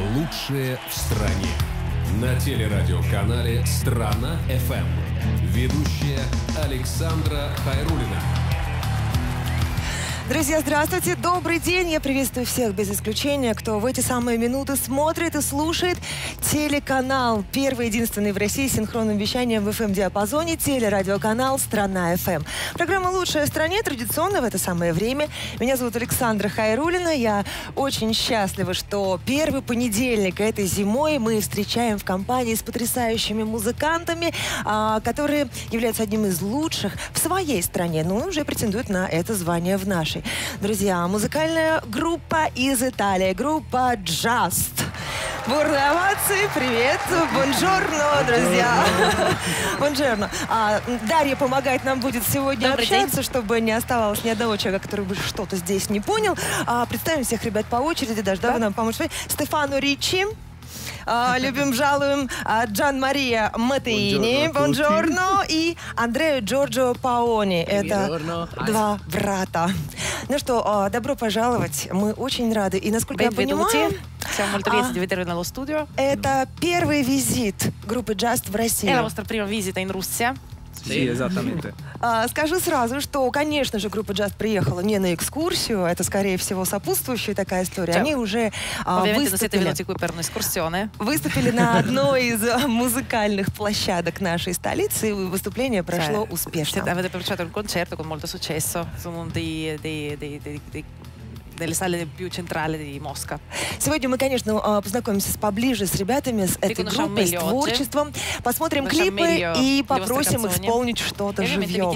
Лучшие в стране. На телерадиоканале «Страна-ФМ». Ведущая Александра Хайруллина. Друзья, здравствуйте, добрый день. Я приветствую всех без исключения, кто в эти самые минуты смотрит и слушает телеканал, первый единственный в России с синхронным вещанием в FM-диапазоне, телерадиоканал «Страна-ФМ». Программа «Лучшая в стране» традиционно в это самое время. Меня зовут Александра Хайруллина. Я очень счастлива, что первый понедельник этой зимой мы встречаем в компании с потрясающими музыкантами, которые являются одним из лучших в своей стране, но уже претендуют на это звание в нашей. Друзья, музыкальная группа из Италии, группа Just. Бурные овации, привет, бонжорно, друзья. Бонжорно. Дарья помогать нам будет сегодня общаться, чтобы не оставалось ни одного человека, который бы что-то здесь не понял. Представим всех ребят по очереди, даже да, вы нам поможете. Стефано Риччи. Любим, жалуем. Джан Мария Матеини, бонжорно, и Андреа Джорджо Паони. Это два брата. Ну что, добро пожаловать. Мы очень рады. И насколько я понимаю, это первый визит группы Just в России. È la vostra prima visita in Russia? Sì, esattamente. Скажу сразу, что, конечно же, группа Just приехала не на экскурсию, это, скорее всего, сопутствующая такая история. Они уже выступили на одной из музыкальных площадок нашей столицы, и выступление прошло успешно. Avete pronunciato un concerto con molto successo su uno delle sale più centrali di Mosca. Сегодня мы, конечно, познакомимся поближе с ребятами, с этой группой, с творчеством, посмотрим клипы и попросим их исполнить что-то живьем.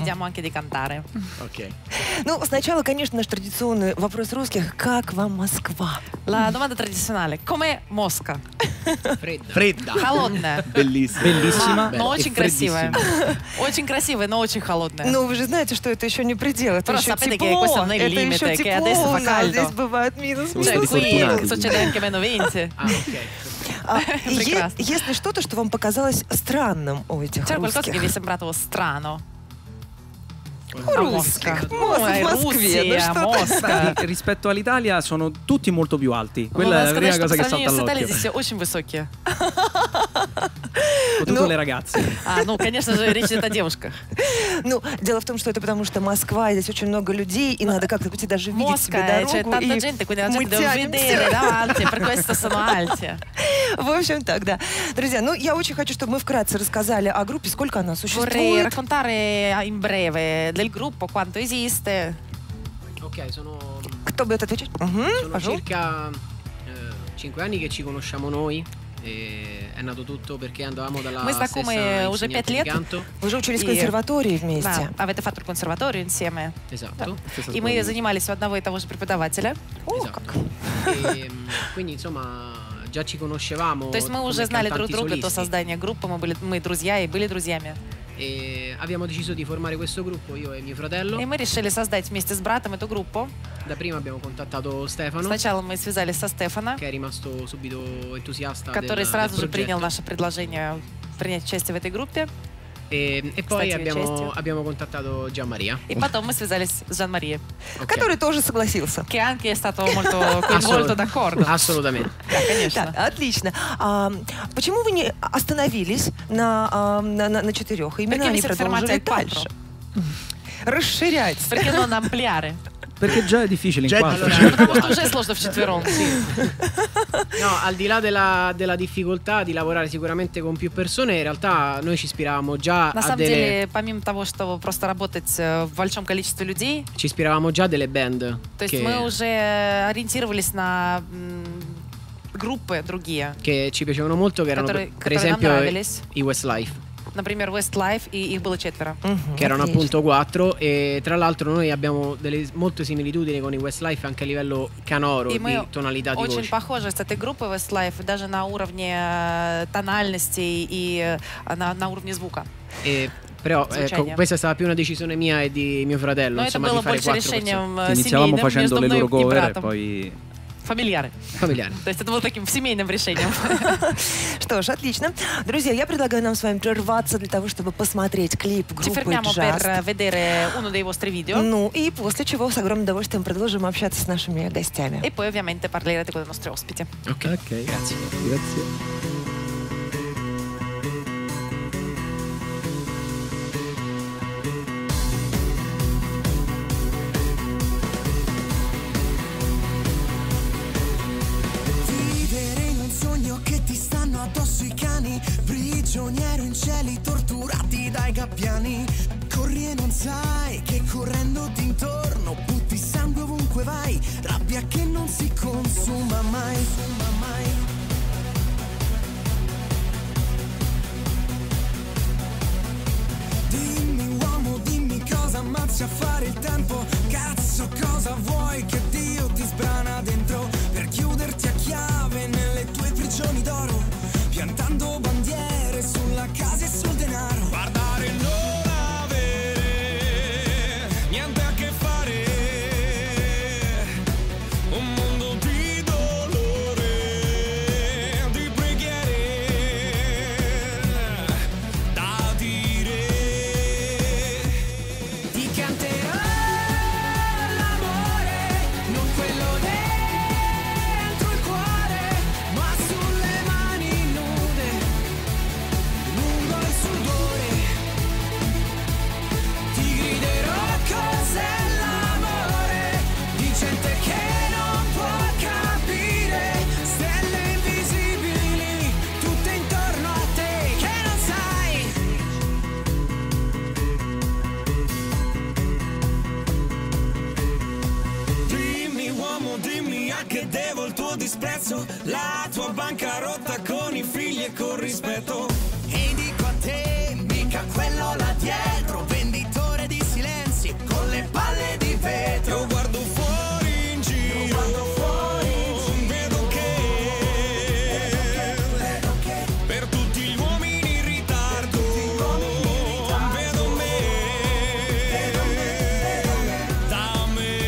Ну, сначала, конечно, наш традиционный вопрос русских. Как вам Москва? La domanda tradizionale. Com'è Mosca? Fredda. Холодная. Bellissima. Но очень красивая. Очень красивая, но очень холодная. Ну, вы же знаете, что это еще не предел. Это Però еще sapete тепло. che questo non è il limite, che adesso fa caldo. Здесь бывает минус. Qui succede anche meno 20. Есть ли что-то, что вам показалось странным у этих C'era qualcosa che русских? vi è sembrato strano? Русских. В Москве. Mosca. Rispetto all'Italia sono tutti molto più alti. Quella è la prima cosa che salta с Италией all'occhio. здесь все очень высокие. Soprattutto le ragazze. Ну, конечно же, речь идет о девушках. Ну, дело в том, что это потому что Москва, здесь очень много людей, и надо как-то пойти даже видеть себе C'è дорогу. tanta И gente, quindi la мы gente deve vedere тянемся. davanti, per questo sono alti. В общем, так, да. Друзья, ну, я очень хочу, чтобы мы вкратце рассказали о группе, сколько она Vorrei существует. raccontare in breve del gruppo, quanto esiste. Ok, sono Кто будет отвечать? circa 5 anni che ci conosciamo noi. È nato tutto perché andavamo dalla Мы stessa знакомы уже 5 insegnante di лет. canto. Вы же учились в И- консерватории Да, вместе. avete fatto il conservatorio insieme. Esatto. И мы занимались у одного и того же преподавателя. О, Esatto. как. Quindi insomma già ci conoscevamo. То есть мы come уже знали друг cantanti друга до solisti. создания группы, мы друзья и были друзьями. E abbiamo deciso di formare questo gruppo, io e mio fratello. И мы решили создать вместе с братом эту группу. Dapprima abbiamo contattato Stefano, Сначала мы связались со Стефано, che è rimasto subito entusiasta который del сразу же progetto. принял наше предложение принять участие в этой группе. E poi Stati abbiamo, участие. abbiamo contattato Gianmaria. И потом мы связались с Жан-Марией, Ok. Который тоже согласился. che anche è stato molto coinvolto d'accordo. Assolutamente. Да, конечно. Так, отлично. Почему вы не остановились на четырех? Именно Perché vi они siete fermati продолжили al 4? дальше. Расширять. Perché non ampliare? Perché già è difficile in Già è quattro. difficile. Потому что уже сложно вчетвером. No, al di là della difficoltà di lavorare sicuramente con più persone, in realtà noi ci ispiravamo già На a самом delle, деле, помимо того, что просто работать в большом количестве людей, ci ispiravamo già a delle band то есть che, мы уже ориентировались на группы другие, che ci piacevano molto, che erano per которые нам esempio нравились. i Westlife, Например, Westlife, и их было 4. che erano Отлично. appunto 4, e tra l'altro noi abbiamo delle molte similitudini con i Westlife anche a livello canoro, И мы di tonalità di очень voce. похожи с этой группой Westlife, даже на уровне тональностей и на уровне звука. Però Звучание. questa è stata più una decisione mia e di mio fratello, Но это insomma, было di fare больше 4 persone. решением Iniziavamo семейным facendo между le мной loro и cover e братом. poi Фамильяры. То есть это было таким семейным решением. Что ж, отлично. Друзья, я предлагаю нам с вами прерваться для того, чтобы посмотреть клип группы Ci fermiamo Just. per vedere uno dei vostri video. Ну и после чего с огромным удовольствием продолжим общаться с нашими гостями. E poi ovviamente parlerete con i nostri ospiti. Ok, grazie. Che ti stanno addosso i cani, prigioniero in cieli torturati dai gabbiani. Corri e non sai che correndo intorno butti sangue ovunque vai, rabbia che non si consuma mai. Dimmi uomo, dimmi cosa ammazzi a fare il tempo. Cazzo, cosa vuoi che Dio ti sbrana dentro per chiuderti a chiave nelle tue prigioni d'oro, piantando bandiere sulla casa e sul denaro. Guardare non avere niente a che fare, un mondo di dolore, di preghiere da dire. Ti canterò l'amore, non quello dentro il cuore, ma sulle mani nude, lungo il sudore. Ti griderò cos'è l'amore, di gente che non può capire, stelle invisibili tutte intorno a te che non sai. Dimmi uomo, dimmi a che devo il tuo disprezzo, la tua bancarotta con i figli e con rispetto. E dico a te, mica quello là dietro, venditore di silenzi con le palle di vetro. Io guardo fuori in giro, vedo che per tutti gli uomini in ritardo, vedo me, da me.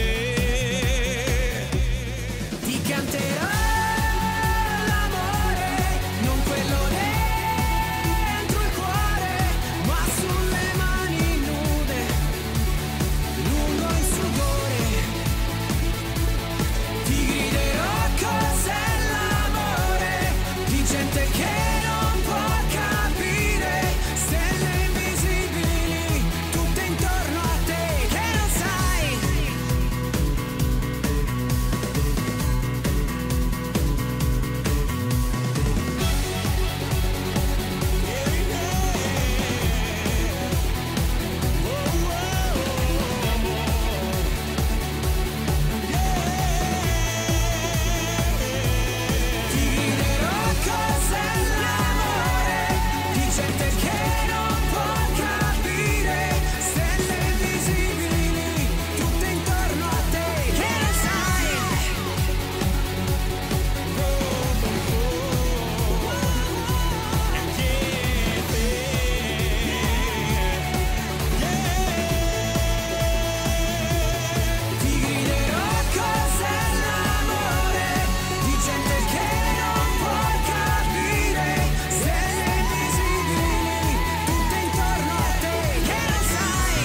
Ti canterò l'amore, non quello dentro il cuore, ma sulle mani nude, lungo il sudore. Ti griderò cos'è l'amore, di gente che non può capire, stelle invisibili tutte intorno a te che non sai. Ti griderò cos'è l'amore, di gente che non può capire, stelle invisibili tutte intorno a te che non sai. Ti griderò cos'è l'amore, di gente che non può capire, stelle invisibili tutte intorno a te che non sai.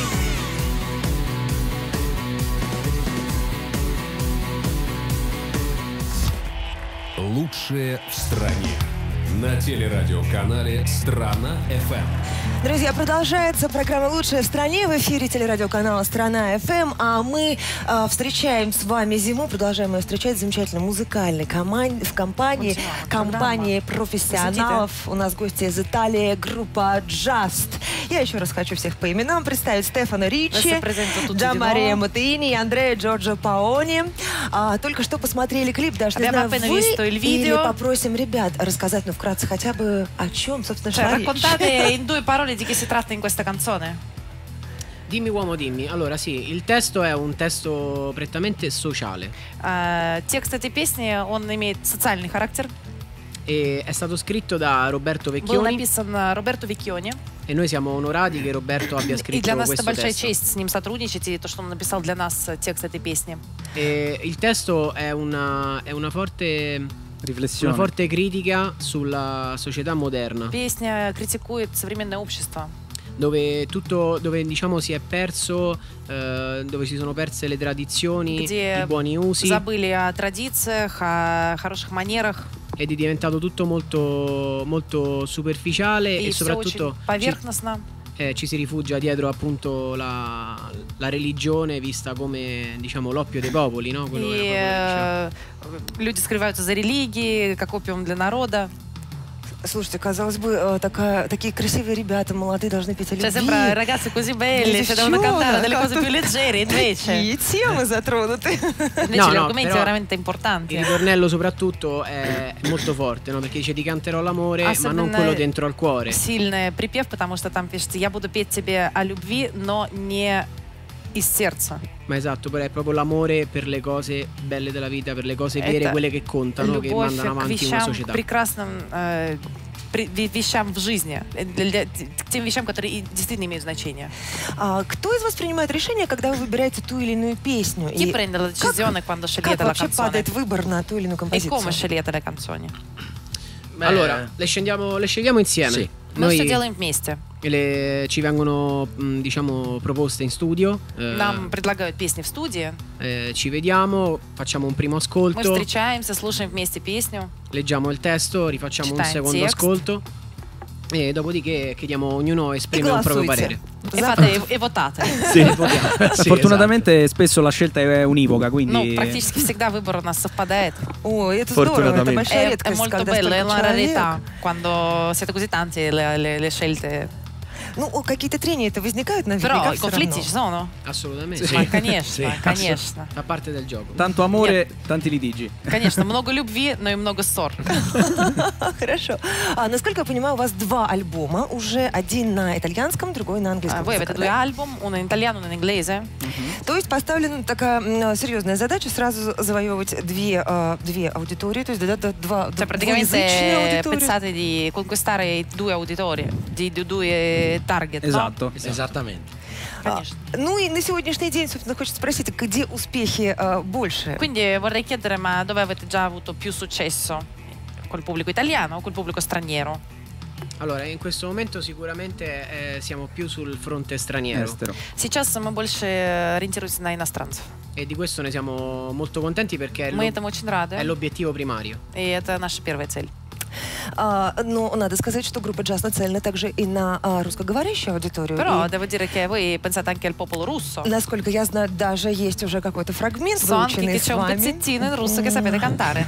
Лучшее в стране. На телерадиоканале «Страна FM». Друзья, продолжается программа «Лучшая в стране». В эфире телерадиоканала «Страна FM». А мы встречаем с вами зиму, продолжаем ее встречать в замечательной музыкальной компании профессионалов. У нас гости из Италии, группа Just. Я еще раз хочу всех по именам представить. Стефано Риччи, Джамария Матеини и Андреа Джорджо Паони. Только что посмотрели клип. Даже не знаю, вы или попросим ребят рассказать, ну, вкратце, хотя бы о чем, собственно, Cioè, raccontate in due parole di che si tratta in questa canzone. Dimmi uomo, dimmi. Allora sì, il testo è un testo prettamente sociale. Текст этой песни, он имеет социальный характер. E è stato scritto da Roberto Был Vecchioni написан Роберто Веккиони. e noi siamo onorati che Roberto abbia И scritto для нас это questo большая testo. честь с ним сотрудничать, и то, что он написал для нас текст этой песни. E il testo è una forte Riflessione. critica sulla società moderna, Песня критикует современное общество, dove diciamo si è perso, dove si sono perse le tradizioni, где i buoni usi, забыли о традициях, о хороших манерах, ed è diventato tutto molto, molto superficiale и e все soprattutto очень поверхностно. ci si rifugia dietro appunto la religione vista come, diciamo, l'oppio dei popoli, no? Quello И che люди скрываются за религией, как опиум для народа. Слушайте, казалось бы, такие красивые ребята, молодые, должны петь о Cioè, любви. sembra ragazzi così belli, che devono cantare delle cose più leggere, invece. Какие темы затронуты. Invece No, gli no, argomenti però veramente importanti. il ritornello soprattutto è molto forte, no? Perché dice ti canterò l'amore, ma non Особенно quello dentro al cuore. Сильный припев, потому что там пишется: я буду петь тебе о любви, но не из сердца. Ma esatto, però è proprio l'amore per le cose belle della vita, per le cose vere, Это quelle che contano, che Любовь mandano к avanti una вещам, к società. прекрасным вещам в жизни, к тем вещам, которые действительно имеют значение. Кто из вас принимает решение, когда вы выбираете ту или иную песню? Chi И prende la decisione quando как scegliete la вообще canzone? падает выбор на ту или иную E композицию? come scegliete le canzoni? Allora, le scegliamo insieme. Sì. Мы все Noi делаем вместе. ci vengono, diciamo, proposte in studio. Нам предлагают песни в студии. Ci vediamo, facciamo un primo Мы ascolto, встречаемся, слушаем вместе песню. leggiamo il testo, rifacciamo un Читаем secondo текст. ascolto e dopodiché chiediamo, ognuno esprime un proprio голосуйте. parere. E votate. Sì. Sì, Fortunatamente spesso la scelta è univoca, Ну, quindi практически всегда выбор у нас совпадает. Ой, это здорово, это Fortunatamente. большая È редкость, molto когда bello, è столько una человек. rarità quando siete così tanti le scelte. Ну, какие-то трения-то возникают наверняка Però i все conflitti равно. ci sono. Assolutamente. Ma конечно, конечно. Fa parte del gioco. tanto amore, tanti litigi. Конечно, много любви, но и много ссор. Хорошо. Насколько я понимаю, у вас два альбома. Уже один на итальянском, другой на английском. Voi avete языке, due да? album, uno in italiano, uno in inglese. То есть поставлена такая серьезная задача сразу завоевывать две аудитории, то есть два Cioè, двуязычные praticamente аудитории. pensate di conquistare i due auditori, di due target, no? Esatto. Esattamente. Конечно. Ну и на сегодняшний день, собственно, хочется спросить, где успехи больше? Quindi vorrei chiedere, ma dove avete già avuto più successo? Col pubblico italiano o col pubblico straniero? Allora, in questo momento sicuramente siamo più sul fronte straniero Estero. Сейчас мы больше ориентируемся на иностранцев. e di questo ne siamo molto contenti perché Мы этому очень рады, è l'obiettivo primario. и это наша первая цель. Но надо сказать, что группа «Джаз» нацелена также и на русскоговорящую аудиторию. Però И, devo dire che voi pensate anche al popolo russo. насколько я знаю, даже есть уже какой-то фрагмент, So anche выученный che с c'è un вами. pezzettino in russo che sapete cantare.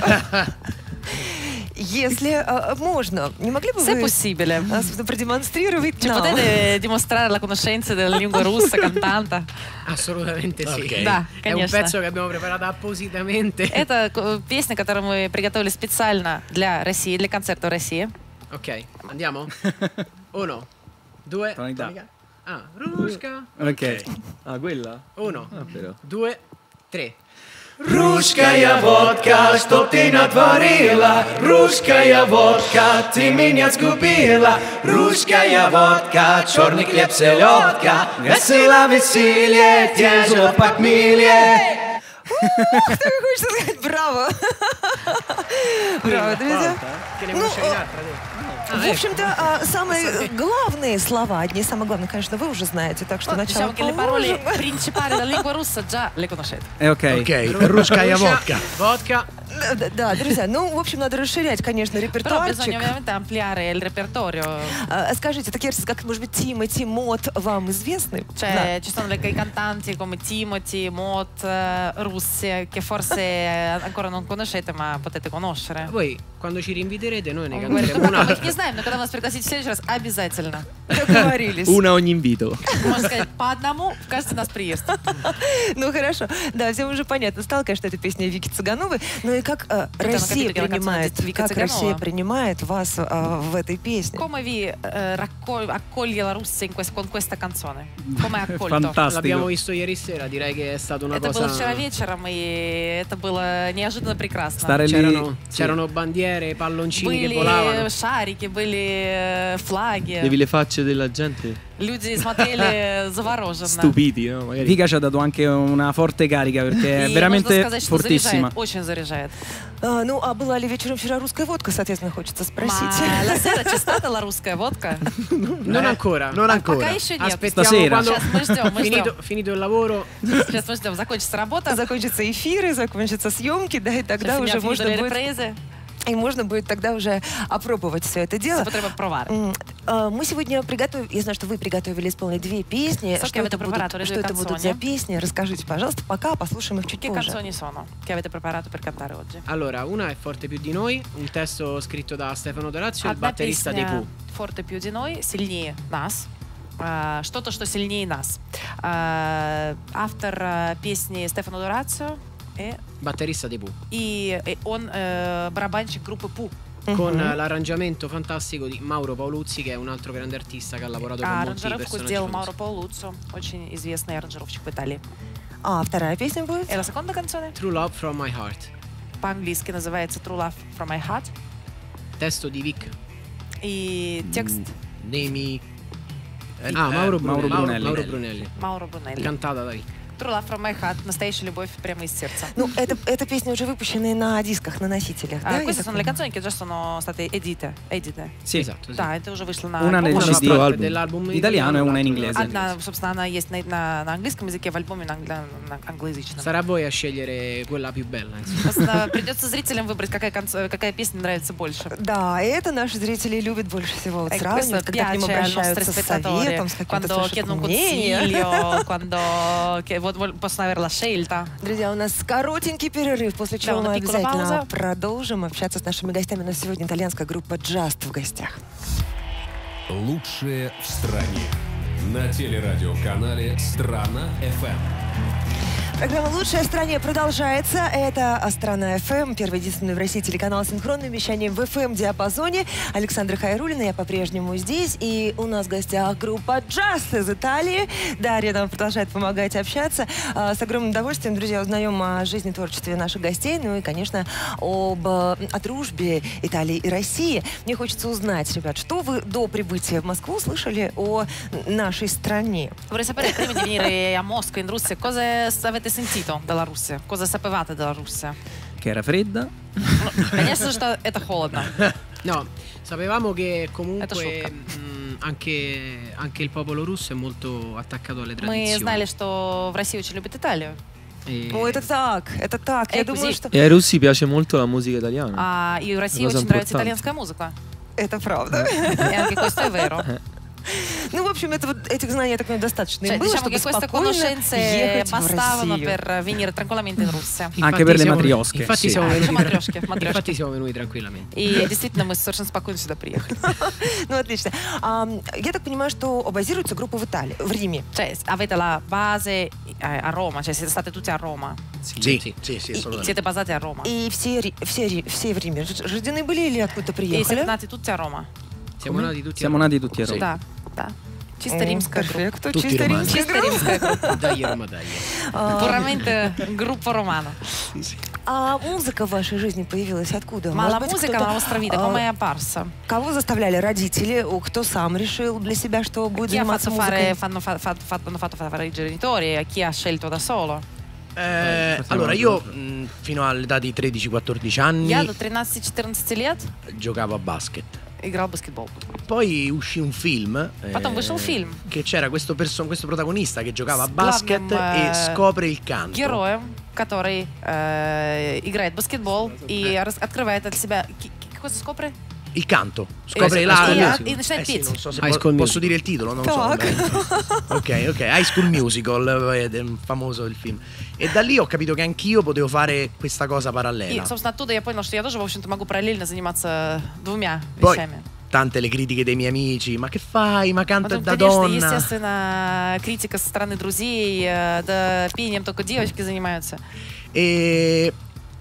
Если можно, не могли бы Se è вы possibile. продемонстрировать Ci нам? potete dimostrare la conoscenza della lingua russa cantata? Assolutamente sì. Ok. Да, È un конечно. pezzo che abbiamo preparato appositamente. Это песня, которую мы приготовили специально для России, для концерта в России. Ok, andiamo? 1, 2, Tonalità. Ruska. Ok. Ah, quella? 1, Ah, però. 2, 3. Русская водка, что ты натворила? Русская водка, ты меня сгубила. Русская водка, черный хлеб, селедка. Весело веселье, тяжело похмелье. Хочется сказать браво. Браво, друзья. Che ne Ну, conoscevi un'altra te? В общем-то, самые главные слова, одни из самых главных, конечно, вы уже знаете, так что начало Diciamo che le parole положим. principali della lingua russa già le conoscete. Ok. Ok, Ruskaya vodka. Vodka. Да, друзья, ну, в общем, надо расширять, конечно, Però репертуарчик. bisogna ovviamente ampliare il repertorio. Скажите, такие артисты, как, может быть, Тимати, Мот, вам известны? Cioè, ci sono dei cantanti come Timothy, Mot, russi, che forse ancora non conoscete, ma potete conoscere. Voi quando ci rinviterete noi ne Он говорит, canteremo ну, мы их una. не знаем, но когда нас пригласите в следующий раз, обязательно. Договорились. Una ogni invito. Можно сказать, по одному в каждый нас приезд. Ну, хорошо. Да, всем уже понятно стало, конечно, это песня Вики Цыгановой. Ну и как Как Россия принимает вас в этой песне? Come vi accoglie la Russia con questa canzone? Come è accolto? Fantastico. L'abbiamo visto ieri sera, direi che è stata una Это было cosa... вчера вечером, и это было неожиданно прекрасно. Stare lì. C'erano bandiere, palloncini che Были volavano. шарики, были флаги. Devi le facce della gente Люди смотрели завороженно. stupiti, no? Magari. Vika ci ha dato anche una forte carica perché è И можно veramente сказать, что fortissima. заряжает, очень заряжает. Ну, а была ли вечером вчера русская водка, соответственно, хочется спросить. Ma la sera c'è stata la rusская водка? Non ancora. Non Пока ancora. еще нет. Aspettiamo Stasera. quando Сейчас мы ждем, мы ждем. finito il lavoro. Сейчас мы ждем. Закончится работа. Закончатся эфиры, закончатся съемки, да, и тогда уже Finito можно le будет... riprese. И можно будет тогда уже опробовать все это дело. Si potrebbe provare. Мы сегодня приготовили, я знаю, что вы приготовили, исполнить 2 песни. So che avete preparato le Что due это будут canzoni. за песни? Расскажите, пожалуйста, пока послушаем их чуть Che позже. canzoni sono che avete preparato per cantare oggi? Allora, una è Forte più di noi, un testo scritto da Stefano Dorazio, il Одна batterista dei песня Pooh. «Forte più di noi», «Сильнее нас». Что-то, что сильнее нас. Автор песни Стефано Дорацио Batterista dei Pooh. и он барабанщик группы Пу. Con l'arrangiamento fantastico di Mauro Paoluzzi, che è un altro grande artista che ha lavorato con molti Аранжировку personaggi сделал famosi. Мауро Паолуццо, очень известный аранжировщик в Италии. А вторая песня будет? E la seconda canzone? True Love from My Heart. По-английски называется «True Love from My Heart». Testo di Vic. И текст Nemi. Mauro Mauro Brunelli. Brunelli. Mauro Brunelli. Мауро Брунелли. Cantata da Vic. «True Love from My Heart», настоящая любовь прямо из сердца. Ну, эта песня уже выпущена на дисках, на носителях, да? я Queste так sono le понимаю? canzoni che già sono state edite. Sì. Esatto, sì. Да, это уже вышло на Una nel альбоме. CD. Una parte album. dell'album Italiano e una in l'altro inglese. Одна, собственно, она есть на английском языке, в альбоме на англоязычном. Sarà a voi a scegliere quella più bella, insomma. Просто придется зрителям выбрать, какая песня нравится больше. Да, и это наши зрители любят больше всего вот сравнивать, когда к ним Piace ai обращаются nostri с spettatori советом, с каким-то quando слушают chiedono un мнением. consiglio, quando possono avere la scelta. Друзья, у нас коротенький перерыв, после чего Да, мы una piccola обязательно pausa. продолжим общаться с нашими гостями. У нас сегодня итальянская группа «Just» в гостях. Лучшее в стране. На телерадиоканале «Страна FM». Программа «Лучшая в стране» продолжается. Это «Страна ФМ», первый единственный в России телеканал с синхронным вещанием в FM-диапазоне. Александра Хайруллина, я по-прежнему здесь. И у нас в гостях группа «Just» из Италии. Дарья нам продолжает помогать общаться. С огромным удовольствием, друзья, узнаем о жизни и творчестве наших гостей. Ну и, конечно, о дружбе Италии и России. Мне хочется узнать, ребят, что вы до прибытия в Москву слышали о нашей стране? Vorrei sapere, prima di venire a Mosca, in Russia, cosa avete sentito dalla Russia? Cosa sapevate della Russia? Che era fredda. Конечно, что это холодно. No, sapevamo che Это comunque шутка. anche il popolo russo è molto attaccato alle Мы tradizioni. знали, что в России очень любят Италию. E- О, это так, это так. Я думаю, così. что E ai russi piace molto la musica italiana. А и в России Cosa очень нравится importante. итальянская музыка. это правда. E anche questo è vero. Ну, в общем, этих знаний, я так понимаю, достаточно им Cioè, было, diciamo чтобы che queste спокойно conoscenze ехать в bastavano Россию. per venire tranquillamente in Russia. Anche per le siamo- matriosche, Infatti sì. siamo Ah, venuti matrioshke, matrioshke. Infatti siamo venuti tranquillamente. И действительно, мы совершенно спокойно сюда приехали. Ну, отлично. Я так понимаю, что базируется группа в Италии, в Риме. Cioè, avete la base a Roma, cioè siete state tutti a Roma. Sì, assolutamente. Siete basati a Roma. И все в Риме рождены были или откуда-то E siete приехали? nati tutti a Roma. Siamo nati tutti Siamo nati tutti a Roma. Да, да. Чисто римская группа. Перфекто, Tutti чисто романи. римская Чисто римская группа. Dai Roma, dai. Puramente группа Romana. А музыка в вашей жизни появилась откуда? Ma la Может быть, musica кто-то, nella vostra vita come è apparsa? Кого заставляли родители? Кто сам решил для себя, что будет Chi ha заниматься fatto музыкой? hanno fatto fare i genitori e chi ha scelto da solo? Allora, io fino all'età di 13-14 anni Я до 13-14 лет giocavo a basket. играл в баскетбол. Poi uscì un film Потом вышел фильм che c'era questo protagonista che giocava a С basket главным, e scopre il canto. героем, который играет в баскетбол и открывает от себя... Cosa scopre? Il canto. Scopre High la School la- Musical. E начинает sì, петь. non so se High School posso Musical. dire il titolo, non lo so. Так. vabbè. Ok, High School Musical, è famoso il film. E da lì ho capito che anch'io potevo fare questa cosa И, parallela. собственно, оттуда я понял, что я тоже, в общем-то, могу параллельно заниматься двумя Poi вещами. tante le critiche dei miei amici, ma che fai? Ma canta Потом, da конечно, donna. естественно, критика со стороны друзей, да пением только девочки занимаются. E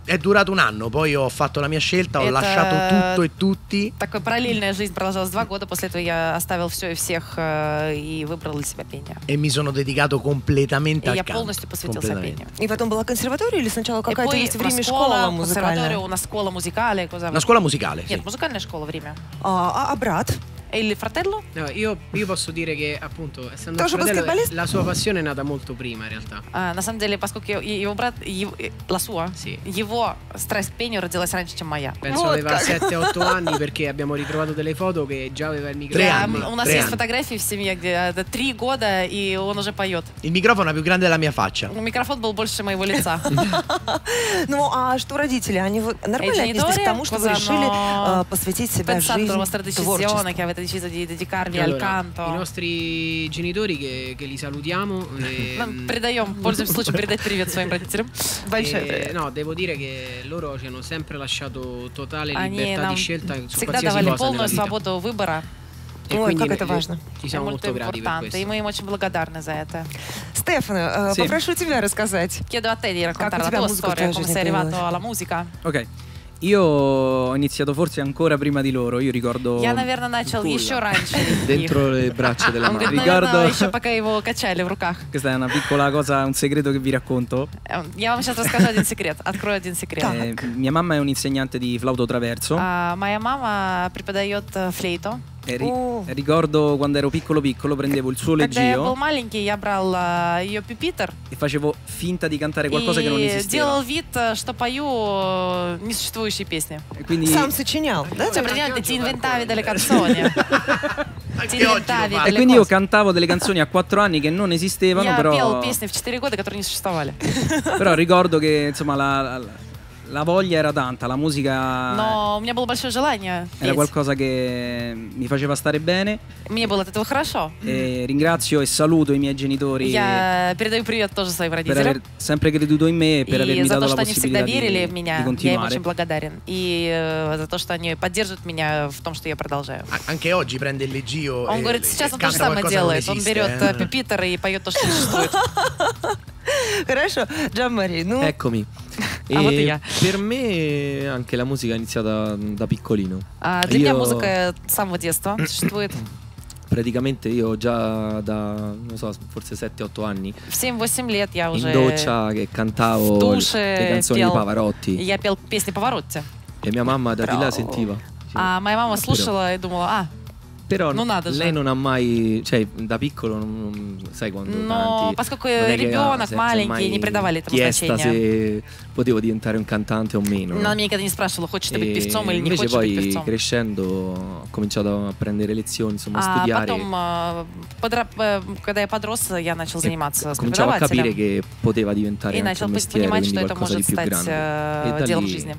È durato un anno, poi ho fatto la mia scelta, ho Это- lasciato tutto e tutti. Такая параллельная жизнь продолжалась 2 года. После этого я оставил все и всех и выбрал для себя пение. E mi sono dedicato completamente И al я canto. полностью посвятился Completamente. пению. И потом была консерватория или сначала E какая-то poi есть в una Риме scuola, школа conservatorio, музыкальная? una scuola musicale, cosa? Una scuola musicale, sì. Нет, музыкальная школа в Риме. А брат? E il fratello? No, io posso dire che appunto essendo Тоже il fratello, баскетболист? la sua passione è nata molto prima in realtà. На самом деле, поскольку его брат, la sua, Sì. его страсть к пению родилась раньше, чем моя. Penso aveva 7-8 anni perché abbiamo ritrovato delle foto che già aveva il Tre microfono. anni. У нас 3 есть anni. фотографии в семье, где 3 года, и он уже поет. Il microfono è più grande della mia faccia. Микрофон был больше моего лица. Ну, а что родители? Они вот nормально отнеслись к тому, что вы cosa решили hanno посвятить себя pensato жизни alla vostra decisione творчеству? che avete deciso di dedicarvi al Allora, canto? i nostri genitori che li salutiamo. Передаем, пользуемся случаем передать привет своим родителям. Большой привет. No, devo dire che loro ci hanno sempre lasciato totale Они libertà нам di scelta su всегда qualsiasi давали cosa nella полную vita. свободу выбора. E Ой, quindi как это важно. Ci È siamo molto molto grati per importante, и questo. мы им очень благодарны за это. Стефано, Sì. попрошу тебя рассказать. Chiedo a te di raccontare la тебя tua musica в storia, твоей come жизни sei arrivato появилась? alla musica. Ok. Io ho iniziato forse ancora prima di loro, io ricordo... Я, наверное, начал еще раньше их. Dentro le braccia della Он mamma. говорит, Ricordo- наверное, еще пока его качали в руках. Questa è una piccola cosa, un segreto che vi racconto. Я вам сейчас расскажу один секрет, открою один секрет. Mia mamma è un'insegnante di flauto traverso Моя мама преподает флейту. e Oh. ricordo quando ero piccolo prendevo il suo Когда я был leggio маленький, я брал ее пюпитер e facevo finta di cantare qualcosa che non и esisteva. делал вид, что пою несуществующие песни. E quindi Сам сочинял, да? Cioè, praticamente ti inventavi delle canzoni. Ti Anche oggi lo inventavi fa. E delle quindi io cose. cantavo delle canzoni a 4 anni che non esistevano, Я пел però, песни в 4 года, которые не существовали. però ricordo che insomma la voglia era tanta, la musica Но у меня было большое желание era петь. qualcosa che mi faceva stare bene Мне было от этого хорошо. e ringrazio e saluto i miei genitori Я передаю привет тоже своим per родителям. aver sempre creduto in me e per И avermi за dato то, la что они всегда possibilità верили в di меня, я им continuare. очень благодарен. И за то, что они поддерживают меня в том, что я продолжаю. Anche oggi prende il leggio Он e говорит, сейчас он то же canta самое qualcosa che non делает. Он esiste, берет пюпитер и поет то, что не существует. Хорошо, Джамари, ну, Eccomi. Ah, вот и я. Per me anche la musica è iniziata da piccolino. Для меня Io- музыка с самого детства существует. Praticamente io già da, non so, forse 7-8 anni В 7-8 лет я in уже doccia che cantavo в душе le canzoni пел. di Pavarotti Я пел песни Паваротти. e mia mamma da di là sentiva. Sì. А моя мама Però- слушала и думала, Però non ha da lei già. non ha mai, cioè da piccolo sai quando но canti, поскольку non è che ребенок si è маленький, mai не придавали этому chiesta значения. se potevo diventare un cantante o meno. Она меня никогда не спрашивала, хочешь ты быть E певцом или не invece хочешь быть poi певцом. crescendo ho cominciato a prendere lezioni, insomma, a А studiare. потом, когда я подрос, я начал заниматься с Cominciavo a capire преподавателем. che poteva diventare И anche начал un mestiere, понимать, quindi что это qualcosa di может più стать grande. E da делом lì жизни.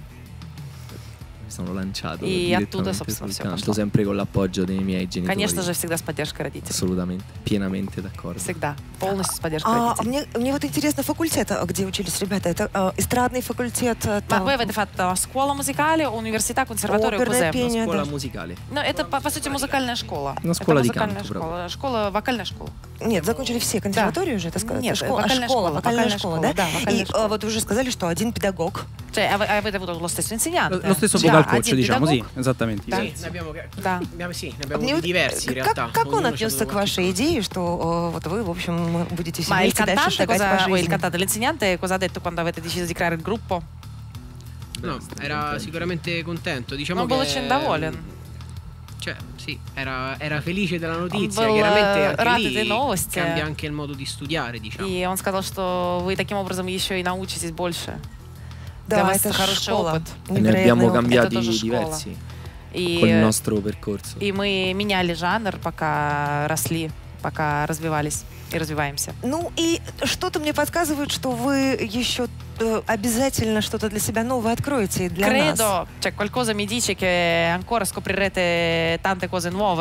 mi sono lanciato И оттуда, direttamente собственно, sul всё canto, пошло. sempre con l'appoggio dei miei genitori. Конечно же, всегда с поддержкой родителей. Assolutamente, pienamente d'accordo. Всегда. Полностью с поддержкой а родителей. мне вот интересно факультет, где учились ребята. Это эстрадный факультет, Ma там, voi avete fatto scuola musicale, università, conservatorio, оперное cos'è? пение. Scuola да. musicale. Ну, это, по сути, музыкальная школа. Ну, Это школа di музыкальная canto, школа. Школа, вокальная школа. Нет, закончили все консерваторию уже, это сказать? Нет, Это вокальная школа, вокальная вокальная школа, школа, да? да, вокальная И школа. вот вы уже сказали, что один педагог. Cioè, avete avuto lo stesso insegnante. Lo stesso Già, vocal coach, один diciamo, sì, педагог. esattamente. Да. Sì, ne abbiamo, Да. sì, ne abbiamo Мне avuti вот, diversi in realtà. как он Ognuno c'ha отнесся dato к вашей идее, что вот вы, в общем, будете Ma il вместе дальше cantante шагать по cosa, o il жизни? cantante, l'insegnante cosa ha detto quando avete deciso di creare il gruppo? No, era sicuramente contento. Diciamo Non che был очень доволен. Cioè, sì, era felice della notizia. был, Chiaramente rad anche этой lì новости. cambia anche il modo di studiare, diciamo. И он сказал, что вы таким образом еще и научитесь больше. Для Да, вас это это хороший школа. опыт. E ne Невероятный abbiamo опыт. cambiati Это тоже школа. diversi col И, nostro percorso. и мы меняли жанр, пока росли, пока развивались и развиваемся. Ну и что-то мне подсказывает, что вы еще обязательно что-то для себя новое откроете и для нас. Credo, cioè qualcosa mi dice che ancora scoprirete tante cose nuove.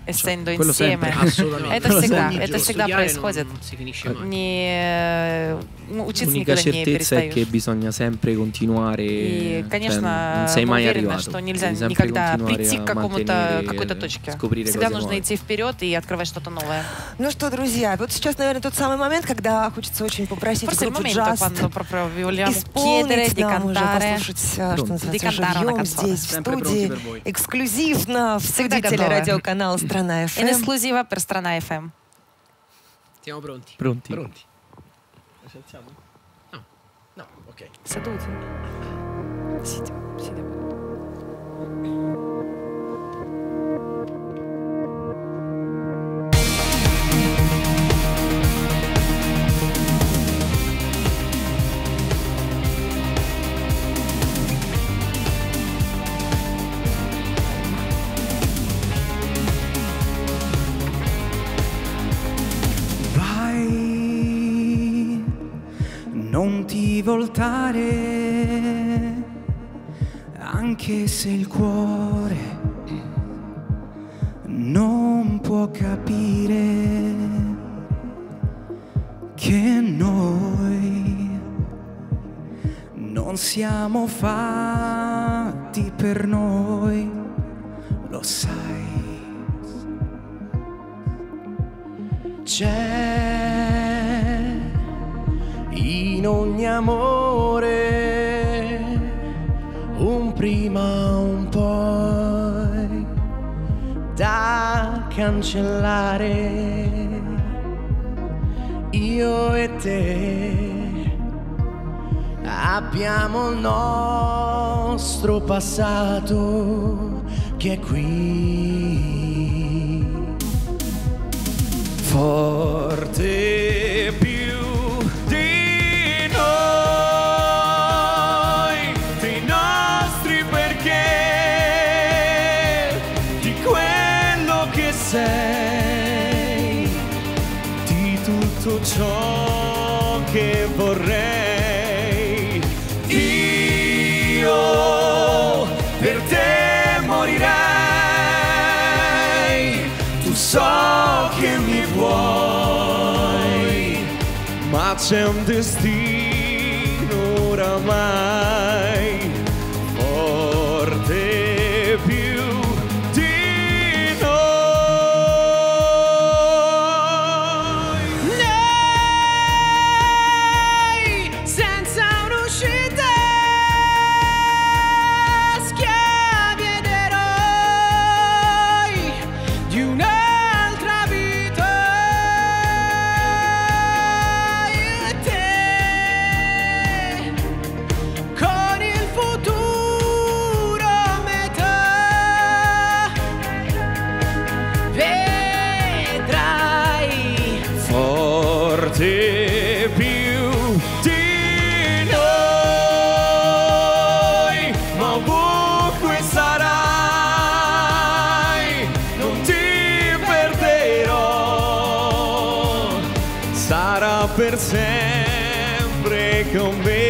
essendo quello insieme. sempre. Assolutamente. Это всегда происходит. Non si finisce mai. Учиться L'unica никогда не certezza è che перестаешь. bisogna sempre continuare. И, конечно, non sei мы mai уверены, arrivato. что нельзя Devi sempre никогда continuare прийти a к mantenere, какой-то точке. scoprire Всегда cose нужно nuove. идти вперед и открывать что-то новое. Ну что, друзья, вот сейчас, наверное, тот самый момент, когда хочется очень попросить Forse è il группу momento Just quando proprio vi vogliamo chiedere исполнить di нам уже, cantare. послушать, что называется, Di cantare una живьем canzone. здесь, в Sempre pronti студии, per voi. эксклюзивно в Всегда студии готовы. телерадиоканала «Страна In FM». esclusiva per Strana FM. Siamo pronti. Pronti? Pronti? Ci alziamo? No, ok. Seduti. Сидим. Vai, non ti voltare, anche se il cuore non può capire che noi non siamo fatti per noi, lo sai. C'è in ogni amore un prima, un poi da cancellare. Io e te abbiamo il nostro passato che è qui. Forte più di noi, dei nostri perché, di quello che sei, di tutto ciò che vorrei. Io per te morirei, tu so che mi vuoi, ma c'è un destino oramai forte più di noi. Lei senza un'uscita, schiavi ed eroi di un'altra vita. Io e te, con il futuro a metà, vedrai forte più di noi, ma ovunque sarai non ti perderò, sarà per sempre con me.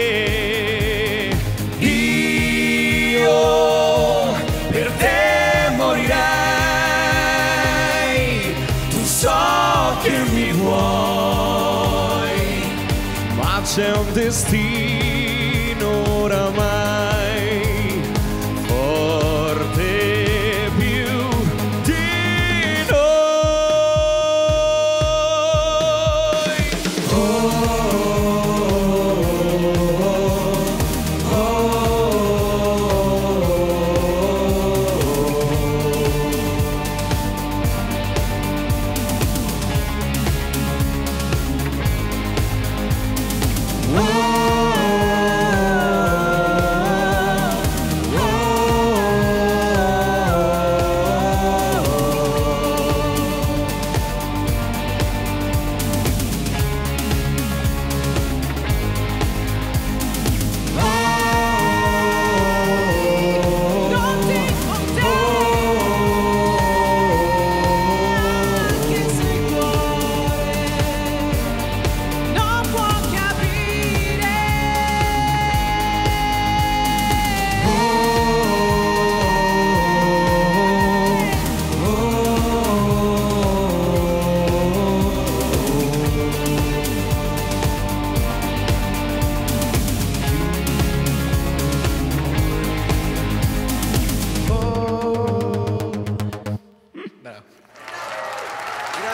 Io per te morirei, tu so che mi vuoi, ma c'è un destino oramai forte più di noi. Oh,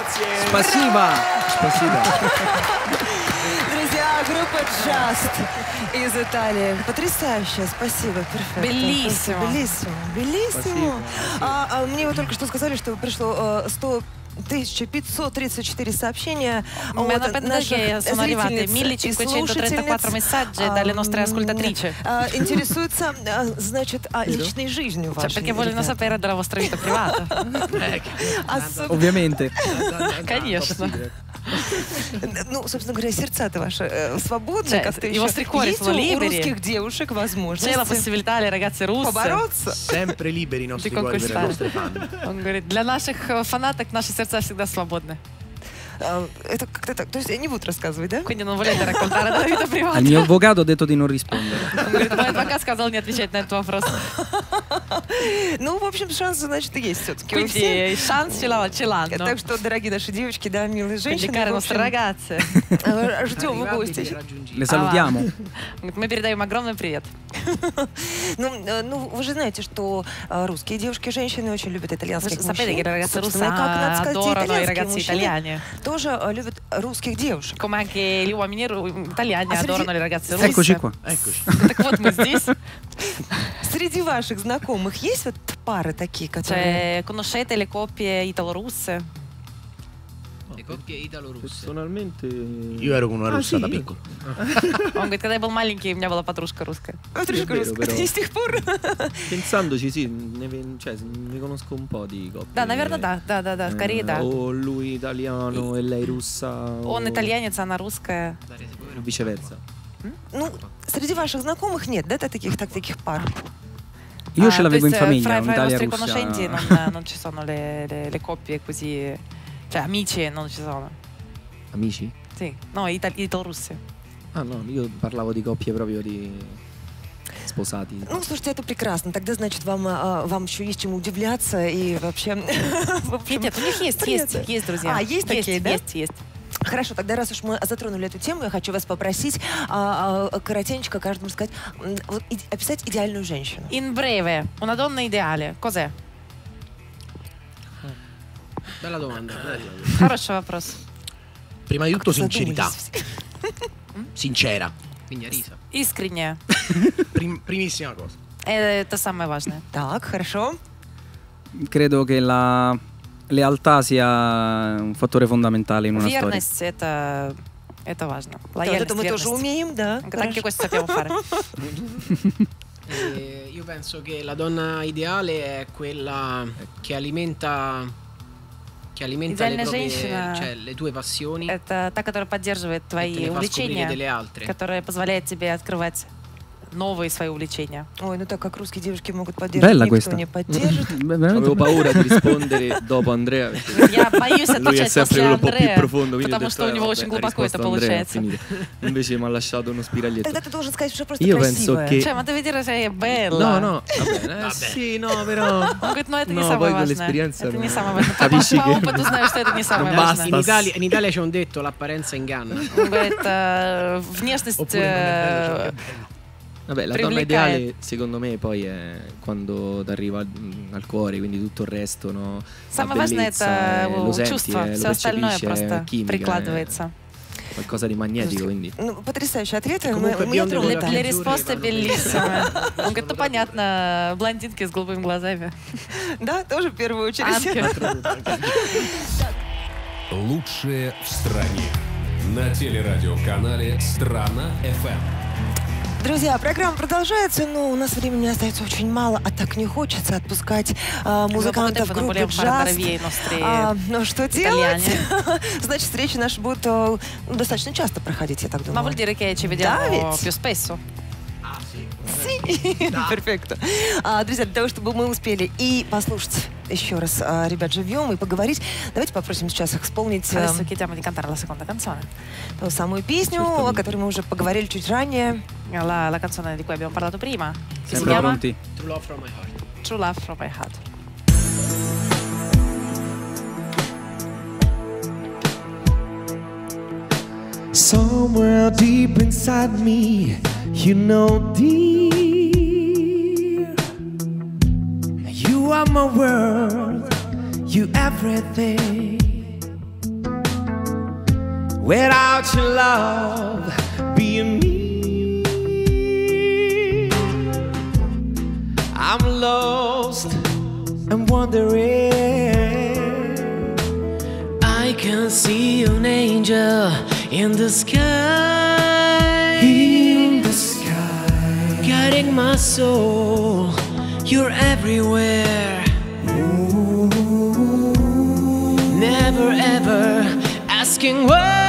Спасибо. Спасибо. Друзья, группа Just из Италии. Потрясающе, спасибо. Перфекто. Белиссимо. Белиссимо. Белиссимо. Мне вот только что сказали, что пришло 1534 сообщения Mi hanno от appena detto наших che sono arrivate зрительниц и 1534 messaggi dalle nostre ascoltatrici. Интересуются, значит, личной жизнью Cioè, вашей. perché vogliono sapere della vostra vita privata. Ovviamente. Конечно. Ну, собственно говоря, сердца-то ваши свободны, Cioè, как-то i еще. vostri cuori Есть sono у liberi. русских девушек C'è la возможность possibilità alle ragazze russe побороться? Sempre liberi i nostri di cuori per le nostre conquistare. fan. Он говорит, для наших фанаток наши сердца всегда свободны. Это как-то так. То есть не будут рассказывать, да? Quindi non volete raccontare della vita Al privata. mio avvocato ho detto di non rispondere. Он говорит, мой адвокат сказал не отвечать на этот вопрос. Ну, в общем, шансы, значит, есть все-таки у всех. Quindi шанс ce l'hanno. Так что, дорогие наши девочки, да, милые Quindi, женщины, care в nostre общем, ragazze, ждем в гости. Le salutiamo. мы передаем огромный привет. Ну, вы же знаете, что русские девушки и женщины очень любят Вы итальянских sapete che le ragazze russe Собственно, как, надо сказать, и adorano i итальянские ragazzi мужчины italiani. тоже любят русских девушек. Come anche gli uomini italiani А среди- adorano le ragazze russe. Eccoci qua. Eccoci. Так вот, мы здесь. Среди ваших знакомых есть вот пары такие, которые... Cioè, conoscete le coppie italo-russe? Le coppie italo-russe. Personalmente... Io ero con una russa da piccolo. Он говорит, когда я был маленький, у меня была подружка русская. Подружка vero, русская. però. И с тех пор... Pensandoci, sì, ne conosco un po' di coppie. Да, наверное, да, скорее да. O lui italiano e lei russa. Он итальянец, она русская. O viceversa. Ну, среди ваших знакомых нет, да, таких пар? Io ce l'avevo in fra famiglia, i nostri un'Italia conoscenti russa. non ci sono le coppie così. Cioè, amici non ci sono. Amici? Sì, no, italo-russi. Ah no, io parlavo di coppie proprio di sposati. Ну, слушайте, это прекрасно. Тогда, значит, вам еще есть чему удивляться и вообще... в общем, Нет, у них есть друзья. А, есть такие, да? Есть. Хорошо, тогда раз уж мы затронули эту тему, я хочу вас попросить коротенько каждому сказать, вот, описать идеальную женщину. In breve, una donna ideale, cos'è? Bella domanda. Хороший вопрос. Prima di tutto sincerità. Задумались все. Sincera. Pignarisa. Искренне. Primissima cosa. Это самое важное. Так, хорошо. Credo che la lealtà sia un fattore fondamentale in una storia. Верность это важно. Вот Лояльность, это мы тоже верность. умеем, да. Anche questo sappiamo fare. Io penso che la donna ideale è quella che alimenta le Идеальная proprie, женщина cioè le tue passioni Это та, которая поддерживает e te твои ne fa scoprire delle увлечения, altre. которая позволяет тебе открывать новые свои увлечения. Ой, ну так как русские девушки могут поддерживать, Bella никто questa. не поддержит. Avevo paura di rispondere dopo Andrea. Perché Я боюсь lui è отвечать sempre после quello un po' più Андрея, profondo. Quindi ho потому detto, что у него vabbè, очень ha глубоко это risposto Andrea, получается. finito. Invece mi ha lasciato uno spiraglietto. Тогда ты должен сказать, что просто Io penso красивая. che... Cioè, ma devi dire sei bella. No, no, vabbè, sì, no, però... Он говорит, ну это не No, самое poi важное. quell'esperienza Это не non- самое важное. Capisci По che- опыту знаю, что это не самое Non важное. basta. In Italia c'è un detto, l'apparenza inganna. Он говорит, внешность... Oppure non è bello ciò che è bello. Vabbè, la donna Привлекает. ideale secondo me poi è quando ti arriva al cuore, quindi tutto il resto, no? Самое La важное bellezza, это lo senti, чувство, lo все остальное percepisci, è просто chimica, прикладывается. è qualcosa di magnetico, quindi... Ну, потрясающие ответы. Comunque Мы не bionde тронули. con Для Azzurri респоста vanno белиссимо. Он говорит, ну понятно, блондинки с голубыми глазами. Да, тоже в первую очередь. Анки. Лучшее в стране. На телерадиоканале «Страна FM». Друзья, программа продолжается, но у нас времени остается очень мало, а так не хочется отпускать музыкантов Poco tempo non группы vogliamo far andare via i Just. nostri Ну что делать? Значит, встречи наши будут достаточно часто проходить, я так Ma думаю. vuol dire che ci Да, vediamo ведь? più spesso. Перфекто. Друзья, для того, чтобы мы успели и послушать еще раз ребят живьем и поговорить, давайте попросим сейчас их исполнить Adesso chiediamo di cantare la seconda canzone. ту самую песню, о которой мы уже поговорили чуть ранее. La canzone di cui abbiamo parlato prima. Che si Sempre chiama pronti? True Love from My Heart. True Love from My Heart. Somewhere deep inside me, you know, dear, you are my world, you everything. without your love being me. I'm lost and wondering. I can see an angel in the sky, guiding my soul. You're everywhere. Never ever asking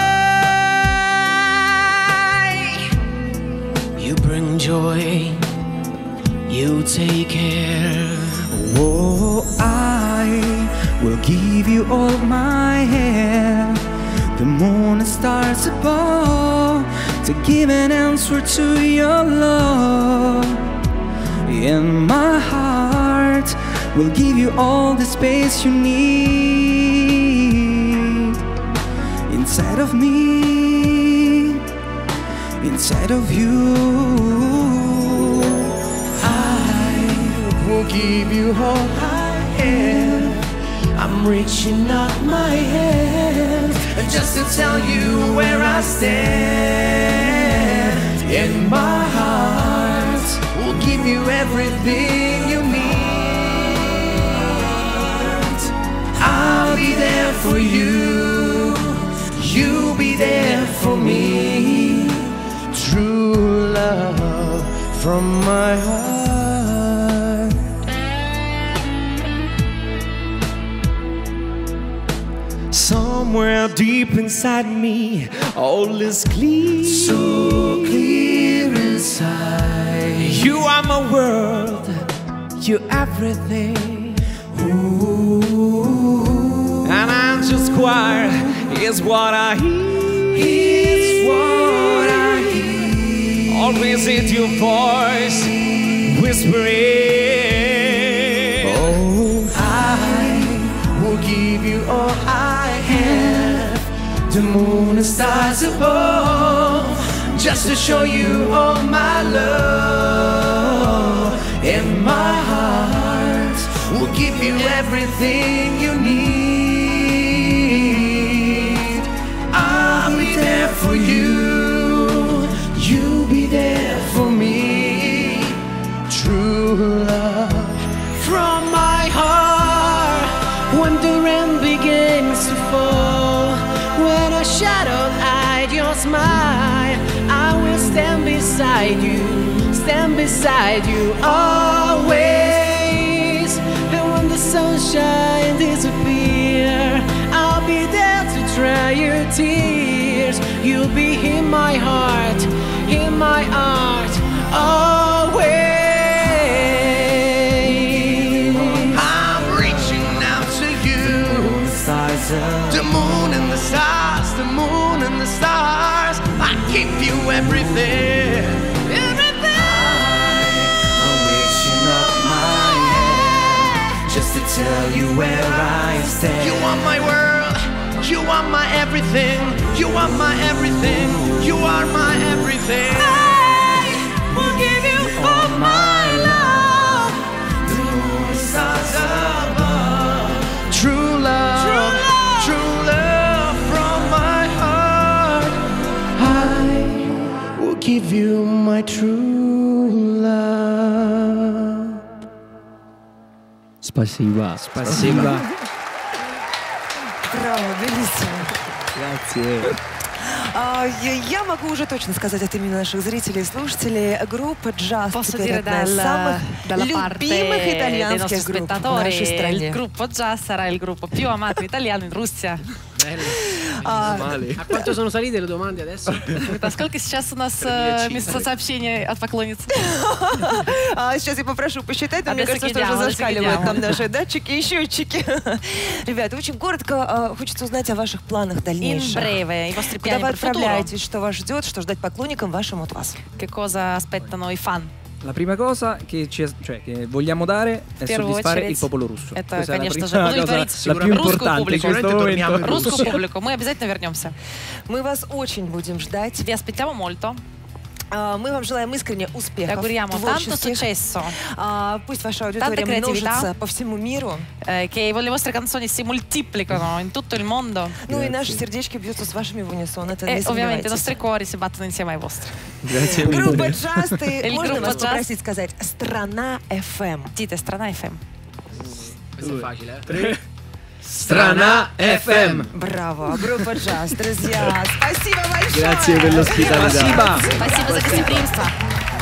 why. You bring joy, you take care. Oh, I will give you all my hand, the moon and stars above, to give an answer to your love. In my heart, will give you all the space you need. Inside of me, inside of you, I will give you all I have. I'm reaching out my hand just to tell you where I stand. In my heart, will give you everything you need. I'll be there for you, you'll be there for me. True love from my heart. Somewhere deep inside me, all is clear, so clear inside. You are my world, you're everything. Ooh. An angel's choir is what I hear. It's what I hear. Always in your voice, whispering. Oh, I will give you all I have, the moon and stars above, just to show you all my love. In my heart, will give you everything you need. I'll be there for you, you'll be there for me. True love from my heart. When the rain begins to fall, when a shadow hides your smile, I will stand beside you always. And when the sunshine disappears, I'll be there to dry your tears. You'll be in my heart always. I'm reaching out to you, the moon and the stars, the moon and the stars. I give you everything, everything. I'm reaching up my hand just to tell you where I stand. You are my world, you are my everything, you are my everything, you are my everything. I will give you all my love, the moon and stars above. True love, true love from my heart. I will give you my true love. Спасибо. Спасибо. Браво, белиссимо. Grazie. Я могу уже точно сказать от имени наших зрителей и слушателей, группа «Джаз» Posso теперь dire одна из самых dalla parte любимых dei итальянских nostri групп в нашей spettatori, стране. il gruppo jazz sarà il gruppo più amato italiano in Russia. A quanto sono salite le domande adesso? А сколько сейчас у нас сообщений от поклонниц? Сейчас я попрошу посчитать, но мне Adesso кажется, что уже chiediamo, зашкаливают adesso там наши датчики и счетчики. Ребята, очень коротко хочется узнать о ваших планах In дальнейших. breve, i vostri Куда piani вы per il futuro. отправляетесь, что вас ждет, что ждать поклонникам вашим от вас? Che cosa aspettano i fan? La prima cosa che vogliamo dare è первую soddisfare очередь, il popolo russo. Это, Questa è la конечно же, prima удовлетворить cosa, la più русскую importante in публику. questo momento. Русскую публику. Мы обязательно вернемся. Мы вас очень будем ждать. Vi aspettiamo molto. Мы вам желаем искренне успехов. Auguriamo tanto successo. Пусть ваша аудитория множится по всему миру. Che le vostre canzoni si moltiplicano in tutto il mondo. Ну и наши сердечки бьются с вашими в унисон. Это не ovviamente i сомневайтесь. nostri cuori si battono insieme ai vostri. Группа Just, и можно группа вас Just. попросить сказать «Страна FM». Dite Strana FM. Questo è facile, Strana FM. Браво, группа Just, друзья. Спасибо большое. Grazie per l'ospitalità. Спасибо. Спасибо за гостеприимство.